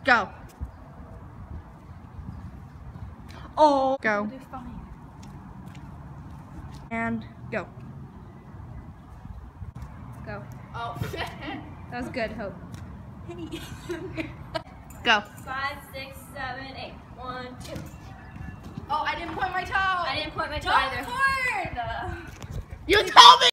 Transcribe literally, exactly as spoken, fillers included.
Go. Oh. Go. And go. Go. Oh. That was good, Hope. Go. Five, six, seven, eight. One, two. Oh, I didn't point my toe. I didn't point my toe Don't either. point. You told me!